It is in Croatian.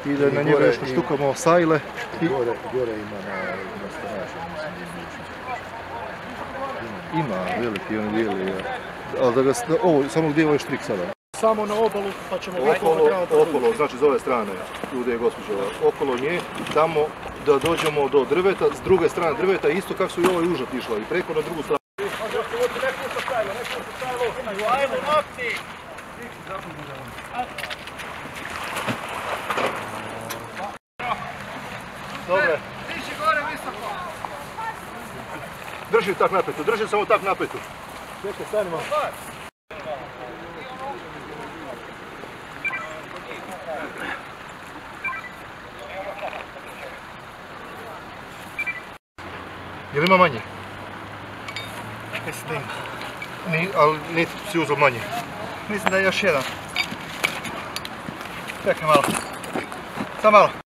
i da na njega još štukamo sajle. Gore ima na stanašu, Ima veliki, on bijeli, ali da ga, ovo, samo gdje je ovaj štrik sada? Samo na obalu, pa ćemo Okolo, znači s ove strane, tu je gospođa, okolo nje, tamo da dođemo do drveta, s druge strane drveta, isto kako su i ovaj užat išla, i preko na drugu stranu. Dobre. Drži tak napetu, drži samo tak napetu. Čekaj, stanimo. Je li ima manje? Mislim da ima. Ali niti si uzeo manje. Mislim da je još jedan. Čekaj malo. Samo malo.